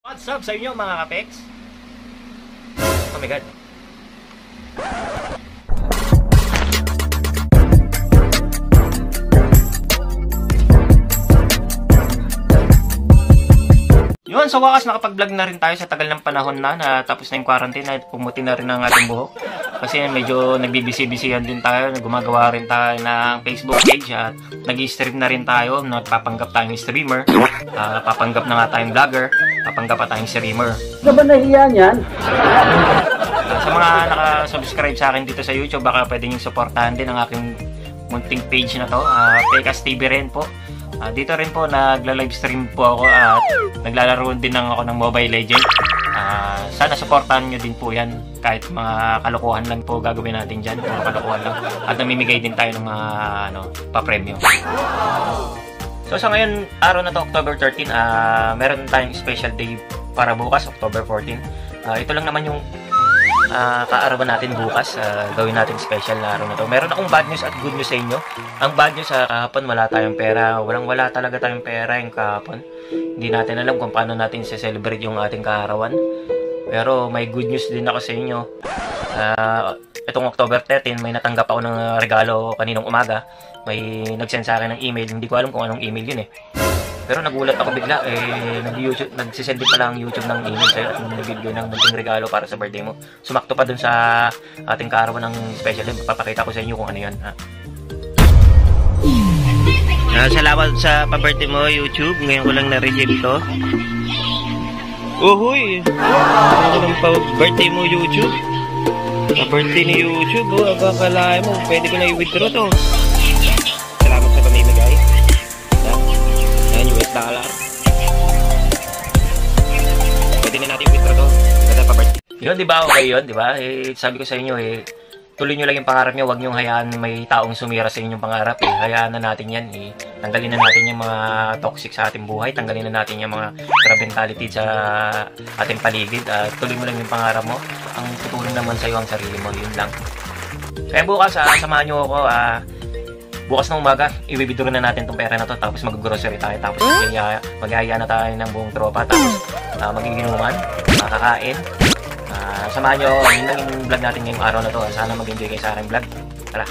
What's up sa inyo mga kapex? Oh my god. Yun, sa wakas nakapag-vlog na rin tayo sa tagal ng panahon na tapos na yung quarantine at pumuti na rin ang ating buhok. Kasi medyo nagbibisi-bisihan din tayo, gumagawa rin tayo ng Facebook page at nag-stream na rin tayo, nagpapanggap tayong streamer, papanggap na nga tayong vlogger, papanggap pa tayong streamer. Ano ba nahiya niyan? Sa mga naka-subscribe sa akin dito sa YouTube, baka pwede nyo supportahan din ang aking munting page na to, Pecas TV rin po. Dito rin po nagla-livestream po ako at naglalaro din ako ng Mobile Legends. Sana supportahan nyo din po yan. Kahit mga kalokohan lang po gagawin natin dyan. Mga kalokohan lang. At namimigay din tayo ng mga pa-premyo. So sa ngayon, araw na to, October 13, meron tayong special day para bukas, October 14. Ito lang naman yung kaarawan natin bukas. Gawin natin special na araw na to. Meron akong bad news at good news sa inyo. Ang bad news sa kahapon, wala tayong pera. Wala talaga tayong pera yung kahapon. Hindi natin alam kung paano natin i-celebrate yung ating kaarawan. Pero may good news din ako sa inyo. Itong October 13, may natanggap ako ng regalo kaninang umaga. May nag-send sa akin ng email. Hindi ko alam kung anong email yun eh. Pero nagulat ako bigla, nagsisend din pala ang YouTube ng email sa'yo at nagbibigay ng munting regalo para sa birthday mo. Sumakto pa dun sa ating kaarawan ng special day. Papakita ko sa inyo kung ano yun. Salamat sa pa-birthday mo, YouTube. Ngayon ko lang na-receive ito. Uhuy! Ano lang pa-birthday mo, YouTube? Pa-birthday ni YouTube, akakalain mo. Pwede ko na i-withdraw to. Salamat sa pamimigay. $. Pwede na natin withdraw to. Ganda pa birthday. Yun, di ba? Okay yun, di ba? Sabi ko sa inyo, tuloy nyo lang yung pangarap nyo. Huwag nyo hayaan may taong sumira sa inyong pangarap. Hayaan na natin yan. Tanggalin na natin yung mga toxic sa ating buhay. Tanggalin na natin yung mga crab mentality sa ating paligid. Tuloy mo lang yung pangarap mo. Ang tutulong naman sa'yo ang sarili mo. Yun lang. Kaya bukas, samahan nyo ako. Bukas ng umaga, i-withdraw na natin itong pera na to. Tapos mag-grocery tayo. Tapos mag-ahaya na tayo ng buong tropa. Tapos magiginuman, makakain. Samahan nyo. Yun lang yung vlog natin ngayong araw na to. Sana mag-enjoy kayo sa aking vlog. Tara!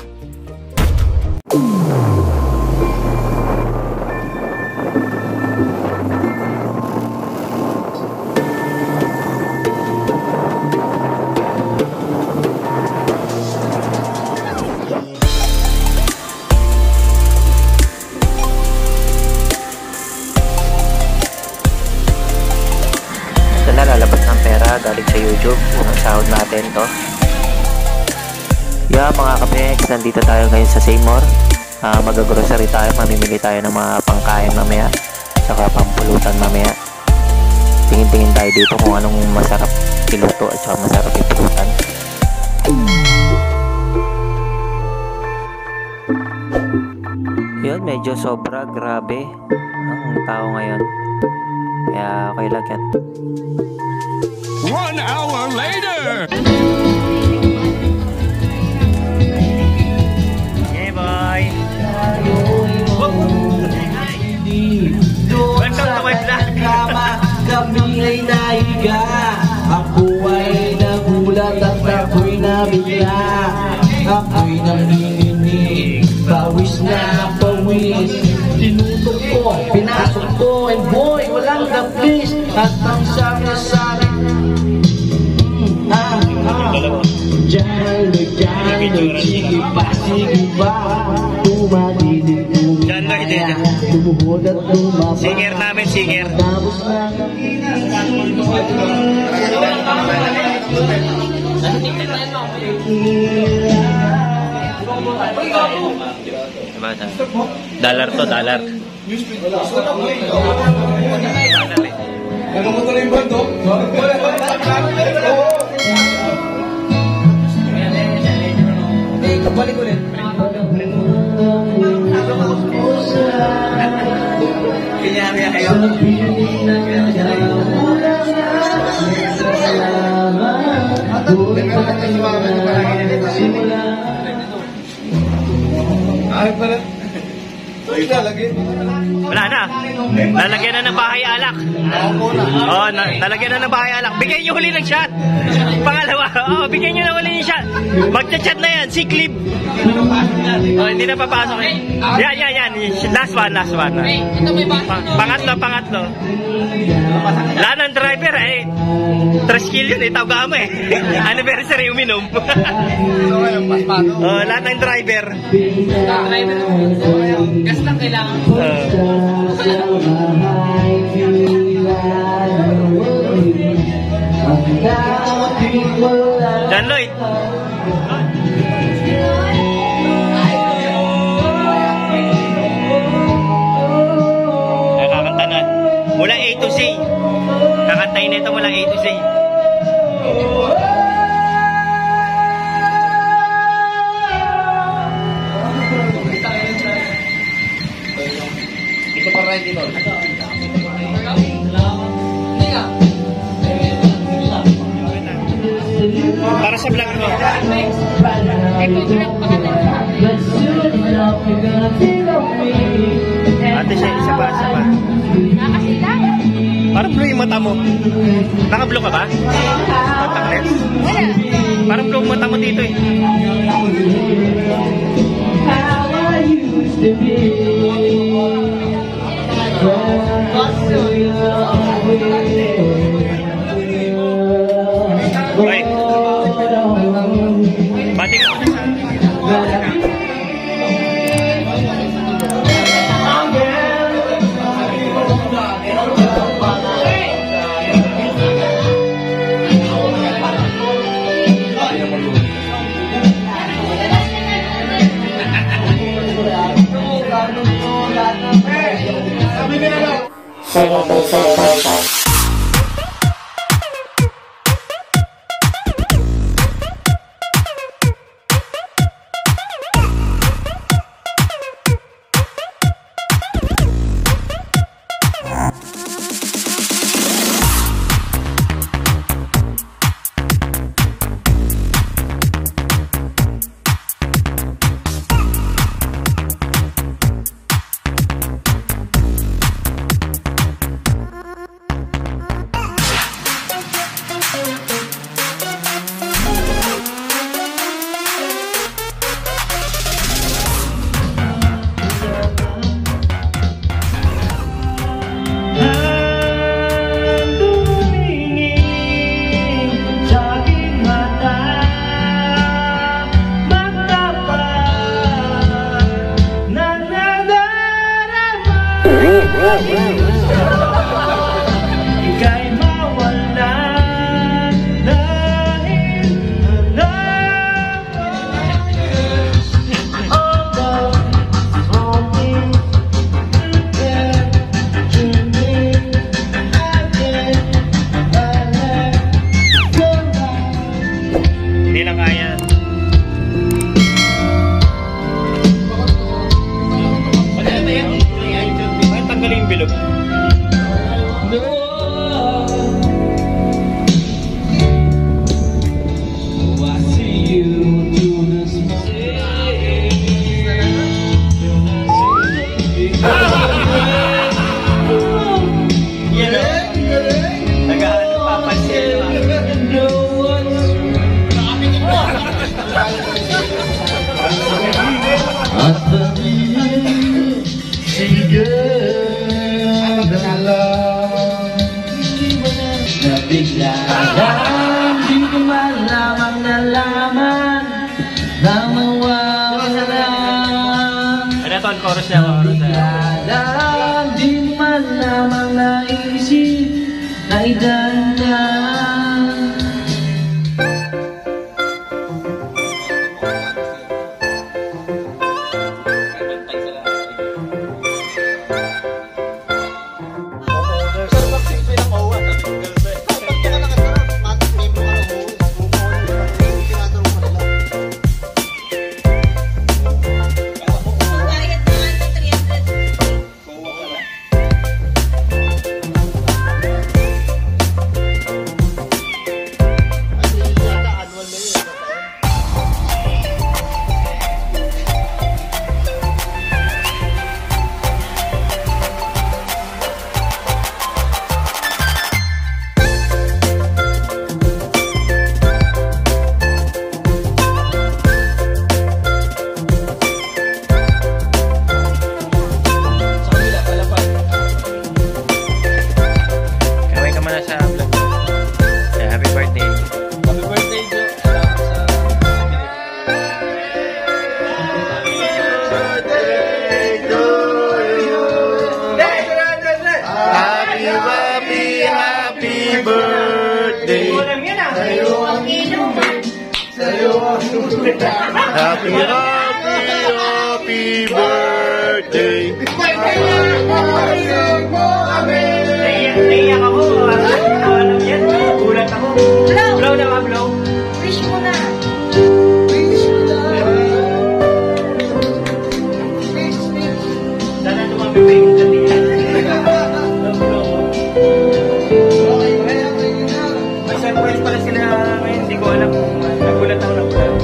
Lalabas ng pera galing sa YouTube. Unang sahod natin to. Mga kapex, nandito tayo ngayon sa Seymour. Mag-grocery tayo. Mamimili tayo ng mga pangkain mamaya, saka pampulutan mamaya. Tingin-tingin tayo dito kung anong masarap iluto at saka masarap ipulutan. Yun, medyo sobra, grabe ang tao ngayon. Kaya okay lang yan. 1 hour later! Hey boy! Welcome to my vlog! Kami ay nahiga. Ako ay nagulat at ako'y nabigla. Ako'y nanginginig, pawis na pawis. Tinutok ko, pinasok ko, and boy, walang dabis. At ang sabi sa akin, Diyan, sige pa, tumadilig tumaya, tumuhod at tumapa. Singer namin, singer. Tapos na Dollar to, dollar. balik ulit. Kanyari kayo. Wala na. Nalagyan na ng bahay alak. Oh, nalagyan na ng bahay alak. Bigyan nyo huli ng shot. Pangalawa. Oh, bigyan nyo na huli ng shot. Magchat-chat na yan. Si Clip. Oh, hindi na papasok eh. Yan. Last one. Pangatlo. Lahat ng driver eh. 3 skill yun eh. Tawga mo eh. Anniversary uminom. Oh, lahat ng driver. Gas lang kailangan. John Lloyd. Kakanta na. Mula A to Z. Kakantayin nito mula A to Z. Ito pa rin dito. Para sa vlog ko. Ate siya, isa pa. Parang blue yung mata mo. Naka-blue ka ba? Contact lens? Wala. Parang blue yung mata mo dito eh. Ay. Bati ka muna sa... Ika'y mawala dahil hindi lang kaya. Bakit tanggalin yung bilog? Bigla lang, di ko malamang nalaman na mawawala. Ano ito? Chorus niya ako. Bigla lang, di mo malamang naisip na idandan. birthday. Sa'yo ang inuman. Sa'yo ang susutan. Happy, happy, happy birthday. Pagpapayag mo kami. Naiyak ako. Alam yan. Gulat ako. Blow na ka, blow. Wish mo na. Sana tumami pa yung kanila. May surprise pala sila ngayon. Hindi ko alam kung nagulat ako.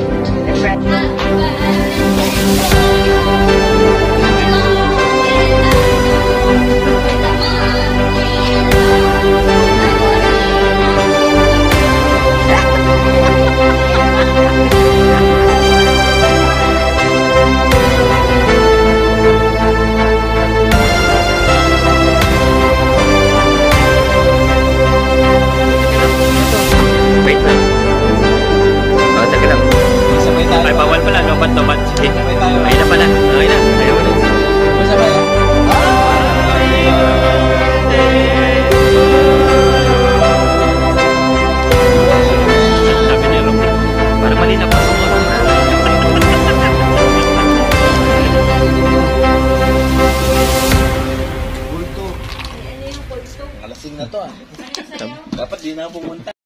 Wait lang. Taga lang. Ay, bawal pala. Lobat-lobat. Sige. Ayun na pala. Ayun na. Ayun na. Sabi ni Rob, parang mali na pa. Alasing na to ah. Dapat di na pumunta.